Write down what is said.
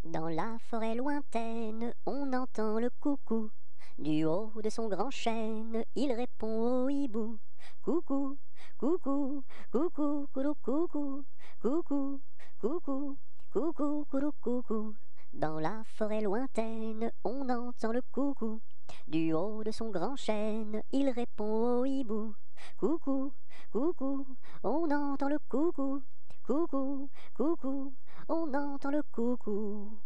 Dans la forêt lointaine, on entend le coucou. Du haut de son grand chêne, il répond au hibou. Coucou, coucou, coucou, coucou, coucou, coucou, coucou, coucou, coucou, coucou. Dans la forêt lointaine, on entend le coucou. Du haut de son grand chêne, il répond au hibou. Coucou, coucou, on entend le coucou. Coucou, coucou, on entend le coucou.